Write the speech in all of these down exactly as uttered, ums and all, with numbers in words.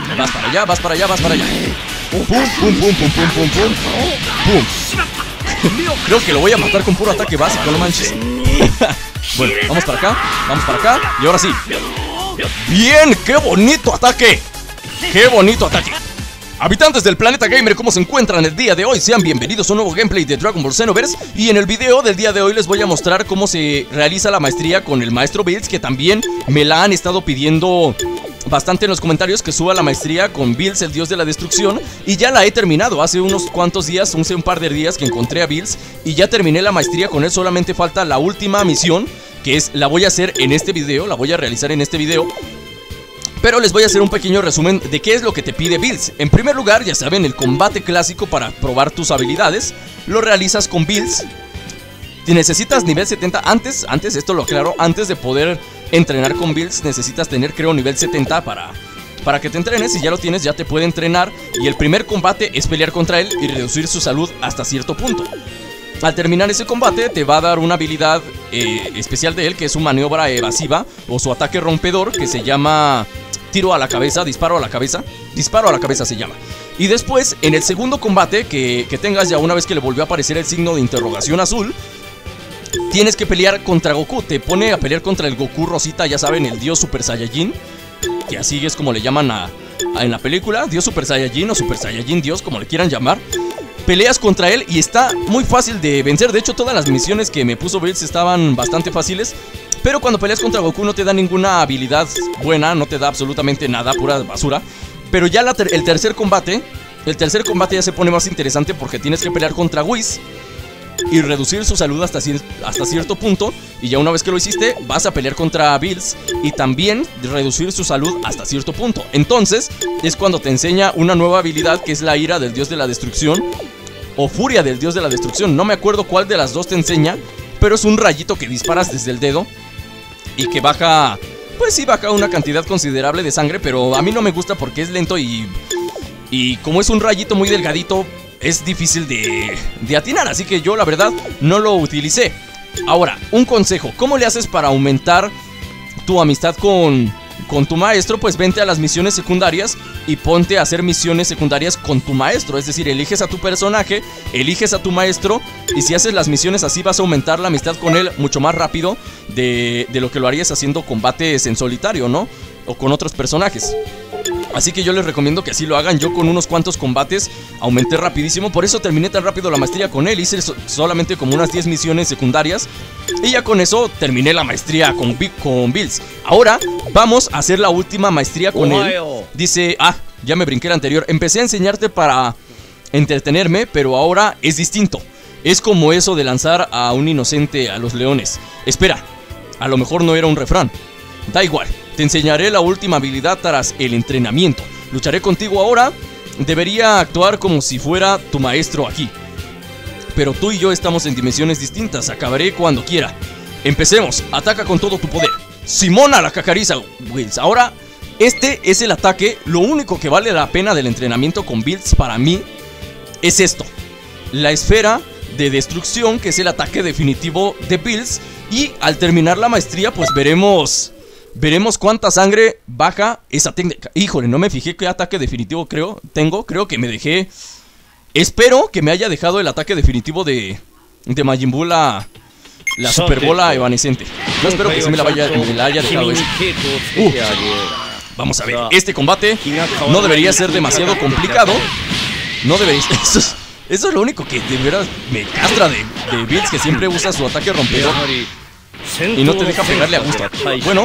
Vas para allá, vas para allá, vas para allá. Pum, pum, pum, pum, pum, pum, pum, pum. Pum. Creo que lo voy a matar con puro ataque básico, no manches. Bueno, vamos para acá, vamos para acá. Y ahora sí. ¡Bien! ¡Qué bonito ataque! ¡Qué bonito ataque! Habitantes del planeta gamer, ¿cómo se encuentran el día de hoy? Sean bienvenidos a un nuevo gameplay de Dragon Ball Xenoverse. Y en el video del día de hoy les voy a mostrar cómo se realiza la maestría con el maestro Bills, que también me la han estado pidiendo bastante en los comentarios, que suba la maestría con Bills, el dios de la destrucción. Y ya la he terminado, hace unos cuantos días, hace un par de días que encontré a Bills y ya terminé la maestría con él. Solamente falta la última misión, que es, la voy a hacer en este video, la voy a realizar en este video. Pero les voy a hacer un pequeño resumen de qué es lo que te pide Bills. En primer lugar, ya saben, el combate clásico para probar tus habilidades lo realizas con Bills. Si necesitas nivel setenta, antes, antes, esto lo aclaro, antes de poder entrenar con Bills necesitas tener, creo, nivel setenta para, para que te entrenes. Si ya lo tienes, ya te puede entrenar. Y el primer combate es pelear contra él y reducir su salud hasta cierto punto. Al terminar ese combate te va a dar una habilidad eh, especial de él, que es su maniobra evasiva o su ataque rompedor, que se llama tiro a la cabeza, disparo a la cabeza. Disparo a la cabeza se llama. Y después, en el segundo combate que, que tengas, ya una vez que le volvió a aparecer el signo de interrogación azul, tienes que pelear contra Goku. Te pone a pelear contra el Goku Rosita, ya saben, el dios Super Saiyajin, que así es como le llaman a, a, en la película, dios Super Saiyajin o Super Saiyajin dios, como le quieran llamar. Peleas contra él y está muy fácil de vencer. De hecho, todas las misiones que me puso Bills estaban bastante fáciles. Pero cuando peleas contra Goku no te da ninguna habilidad buena, no te da absolutamente nada, pura basura. Pero ya la ter el tercer combate, el tercer combate ya se pone más interesante, porque tienes que pelear contra Whis y reducir su salud hasta, cier hasta cierto punto. Y ya una vez que lo hiciste, vas a pelear contra Bills y también reducir su salud hasta cierto punto. Entonces es cuando te enseña una nueva habilidad, que es la ira del dios de la destrucción, o furia del dios de la destrucción. No me acuerdo cuál de las dos te enseña, pero es un rayito que disparas desde el dedo y que baja, pues sí, baja una cantidad considerable de sangre. Pero a mí no me gusta porque es lento y, y como es un rayito muy delgadito, es difícil de, de atinar, así que yo la verdad no lo utilicé. Ahora, un consejo, ¿cómo le haces para aumentar tu amistad con, con tu maestro? Pues vente a las misiones secundarias y ponte a hacer misiones secundarias con tu maestro. Es decir, eliges a tu personaje, eliges a tu maestro, y si haces las misiones así vas a aumentar la amistad con él mucho más rápido de, de lo que lo harías haciendo combates en solitario, ¿no? O con otros personajes. Así que yo les recomiendo que así lo hagan. Yo con unos cuantos combates aumenté rapidísimo. Por eso terminé tan rápido la maestría con él. Hice so solamente como unas diez misiones secundarias y ya con eso terminé la maestría con, con Bills. Ahora vamos a hacer la última maestría con él. Dice, ah, ya me brinqué la anterior. Empecé a enseñarte para entretenerme, pero ahora es distinto. Es como eso de lanzar a un inocente a los leones. Espera, a lo mejor no era un refrán. Da igual. Te enseñaré la última habilidad tras el entrenamiento. Lucharé contigo ahora. Debería actuar como si fuera tu maestro aquí, pero tú y yo estamos en dimensiones distintas. Acabaré cuando quiera. Empecemos. Ataca con todo tu poder. Simona la cacariza, Bills. Ahora, este es el ataque. Lo único que vale la pena del entrenamiento con Bills para mí es esto: la esfera de destrucción, que es el ataque definitivo de Bills. Y al terminar la maestría, pues veremos... Veremos cuánta sangre baja esa técnica. Híjole, no me fijé qué ataque definitivo creo tengo. Creo que me dejé... Espero que me haya dejado el ataque definitivo de... De Majin Buu, la... La superbola evanescente. Yo espero que se me la, vaya, me la haya dejado eso. uh, Vamos a ver. Este combate no debería ser demasiado complicado. No debería... Eso es, eso es lo único que de veras me castra de, de Bills, que siempre usa su ataque rompedor y no te deja pegarle a gusto. Bueno,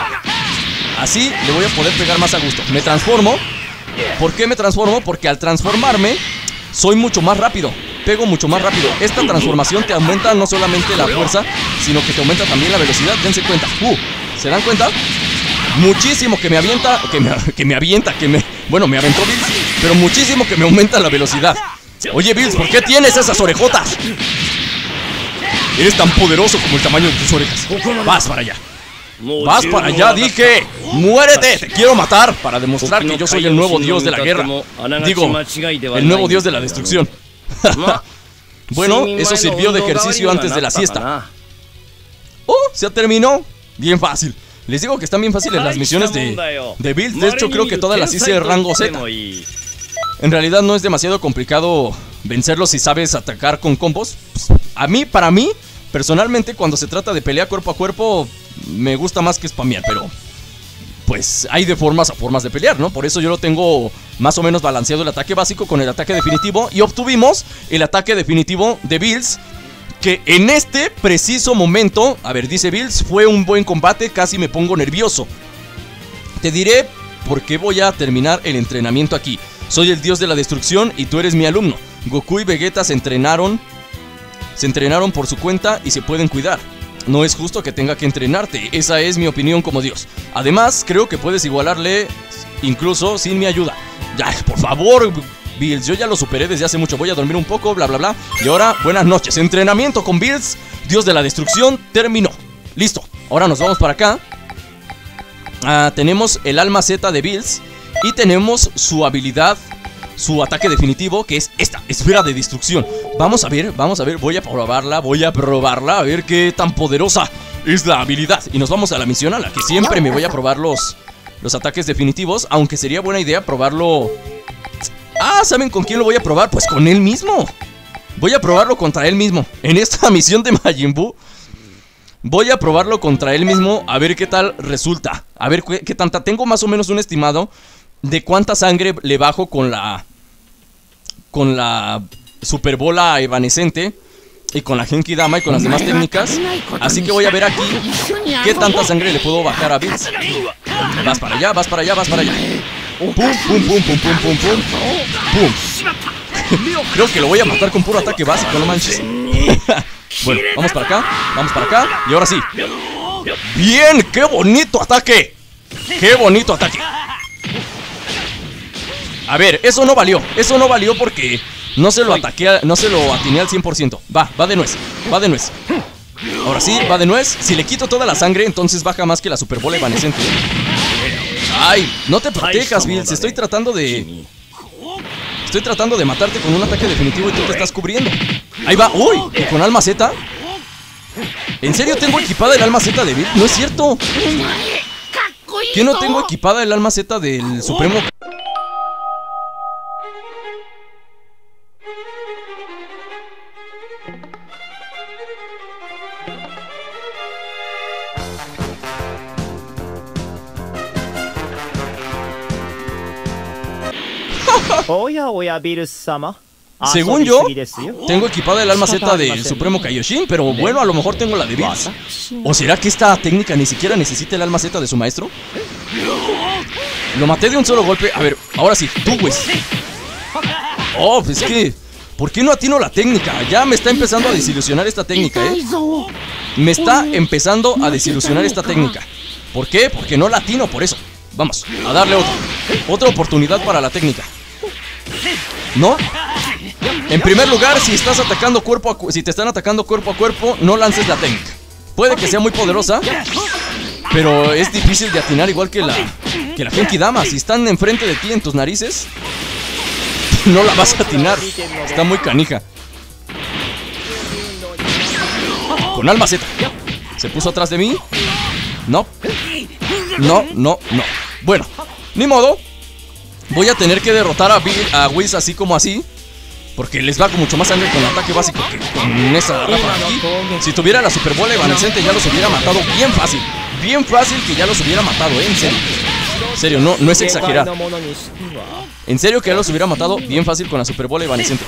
así le voy a poder pegar más a gusto. Me transformo. ¿Por qué me transformo? Porque al transformarme soy mucho más rápido. Pego mucho más rápido. Esta transformación te aumenta no solamente la fuerza, sino que te aumenta también la velocidad. Dense cuenta. Uh, ¿se dan cuenta? Muchísimo que me avienta. Que me, que me avienta, que me... Bueno, me aventó Bills, pero muchísimo que me aumenta la velocidad. Oye, Bills, ¿por qué tienes esas orejotas? Eres tan poderoso como el tamaño de tus orejas. Vas para allá. Vas para allá, dije. Muérete, te quiero matar, para demostrar que yo soy el nuevo dios de la guerra. Digo, el nuevo dios de la destrucción. Bueno, eso sirvió de ejercicio antes de la siesta. Oh, se terminó. Bien fácil. Les digo que están bien fáciles las misiones de, de Bills. De hecho, creo que todas las hice rango Z. En realidad no es demasiado complicado vencerlos si sabes atacar con combos. Pues, a mí, para mí, personalmente, cuando se trata de pelea cuerpo a cuerpo, me gusta más que spamear, pero pues hay de formas a formas de pelear, ¿no? Por eso yo lo tengo más o menos balanceado el ataque básico con el ataque definitivo. Y obtuvimos el ataque definitivo de Bills, que en este preciso momento, a ver, dice Bills, fue un buen combate, casi me pongo nervioso. Te diré por qué voy a terminar el entrenamiento aquí. Soy el dios de la destrucción y tú eres mi alumno. Goku y Vegeta se entrenaron, se entrenaron por su cuenta y se pueden cuidar. No es justo que tenga que entrenarte, esa es mi opinión como dios. Además, creo que puedes igualarle incluso sin mi ayuda. Ya, por favor, Bills, yo ya lo superé desde hace mucho. Voy a dormir un poco, bla bla bla. Y ahora, buenas noches. Entrenamiento con Bills, dios de la destrucción, terminó. Listo, ahora nos vamos para acá. Ah, tenemos el alma Z de Bills y tenemos su habilidad, su ataque definitivo, que es esta, esfera de destrucción. Vamos a ver, vamos a ver, voy a probarla, voy a probarla, a ver qué tan poderosa es la habilidad. Y nos vamos a la misión a la que siempre me voy a probar los, los ataques definitivos, aunque sería buena idea probarlo. Ah, ¿saben con quién lo voy a probar? Pues con él mismo. Voy a probarlo contra él mismo. En esta misión de Majin Buu voy a probarlo contra él mismo, a ver qué tal resulta. A ver qué, qué tanta, tengo más o menos un estimado de cuánta sangre le bajo con la Con la super bola evanescente y con la Genki Dama y con las demás técnicas. Así que voy a ver aquí qué tanta sangre le puedo bajar a Bills. Vas para allá, vas para allá, vas para allá. Pum, pum, pum, pum, pum, pum, pum, pum. Creo que lo voy a matar con puro ataque básico, no manches. Bueno, vamos para acá, vamos para acá. Y ahora sí. Bien, qué bonito ataque. Qué bonito ataque. A ver, eso no valió, eso no valió porque no se lo ataqué, no se lo atiné al cien por ciento. Va, va de nuez, va de nuez. Ahora sí, va de nuez. Si le quito toda la sangre, entonces baja más que la super bola evanescente. Ay, no te protejas, Bills, estoy tratando de... Estoy tratando de matarte con un ataque definitivo y tú te estás cubriendo. Ahí va, uy, ¿y con alma Z? ¿En serio tengo equipada el alma Z de Bills? No es cierto. ¿Qué no tengo equipada el alma Z del Supremo? Según yo, tengo equipada el alma Z del Supremo Kaioshin, pero bueno, a lo mejor tengo la de Bills. ¿O será que esta técnica ni siquiera necesita el alma Z de su maestro? Lo maté de un solo golpe. A ver, ahora sí, tú, güey. Oh, pues es que... ¿por qué no atino la técnica? Ya me está empezando a desilusionar esta técnica, ¿eh? Me está empezando a desilusionar esta técnica. ¿Por qué? Porque no la atino, por eso. Vamos, a darle otra. Otra oportunidad para la técnica. ¿No? En primer lugar, si estás atacando cuerpo a cu si te están atacando cuerpo a cuerpo, no lances la técnica. Puede que sea muy poderosa, pero es difícil de atinar, igual que la que la Genki Dama. Si están enfrente de ti en tus narices, no la vas a atinar. Está muy canija. Con alma Z. ¿Se puso atrás de mí? No. No, no, no. Bueno, ni modo. Voy a tener que derrotar a, Bill, a Whis así como así, porque les va con mucho más sangre con el ataque básico que con esa rafa aquí. Si tuviera la super bola evanescente ya los hubiera matado bien fácil. Bien fácil que ya los hubiera matado, ¿eh? En serio. En serio, no, no es exagerado. En serio que ya los hubiera matado bien fácil con la super bola evanescente.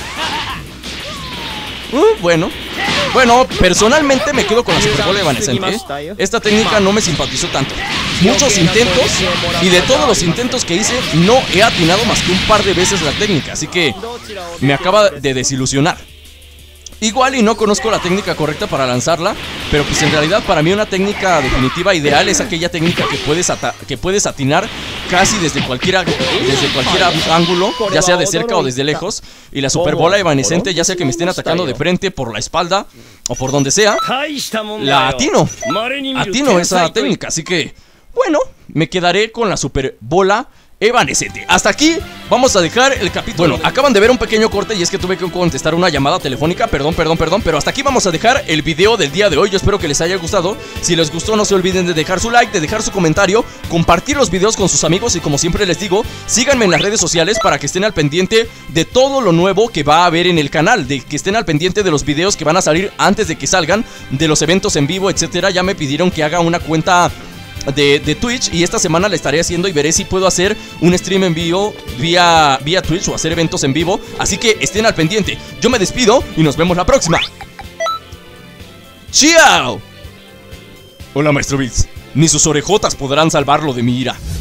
Uh, bueno. Bueno, personalmente me quedo con la super bola evanescente, ¿eh? Esta técnica no me simpatizó tanto. Muchos intentos, y de todos los intentos que hice, no he atinado más que un par de veces la técnica. Así que me acaba de desilusionar. Igual y no conozco la técnica correcta para lanzarla, pero pues en realidad para mí una técnica definitiva ideal es aquella técnica que puedes, que puedes atinar casi desde cualquier, desde cualquier ángulo, ya sea de cerca o desde lejos. Y la super bola evanescente, ya sea que me estén atacando de frente, por la espalda o por donde sea, la atino. Atino esa técnica, así que bueno, me quedaré con la super bola evanescente. Hasta aquí vamos a dejar el capítulo. Bueno, acaban de ver un pequeño corte y es que tuve que contestar una llamada telefónica. Perdón, perdón, perdón, pero hasta aquí vamos a dejar el video del día de hoy. Yo espero que les haya gustado. Si les gustó, no se olviden de dejar su like, de dejar su comentario, compartir los videos con sus amigos y, como siempre les digo, síganme en las redes sociales para que estén al pendiente de todo lo nuevo que va a haber en el canal, de que estén al pendiente de los videos que van a salir antes de que salgan, de los eventos en vivo, etcétera. Ya me pidieron que haga una cuenta De, de Twitch y esta semana la estaré haciendo y veré si puedo hacer un stream en vivo vía, vía Twitch o hacer eventos en vivo. Así que estén al pendiente. Yo me despido y nos vemos la próxima. ¡Chao! Hola, Maestro Bills. Ni sus orejotas podrán salvarlo de mi ira.